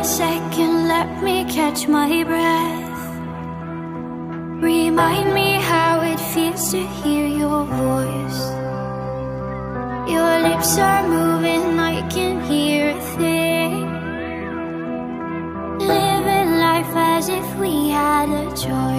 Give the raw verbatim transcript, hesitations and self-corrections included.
a second, let me catch my breath. Remind me how it feels to hear your voice. Your lips are moving, I can hear a thing. Living life as if we had a choice.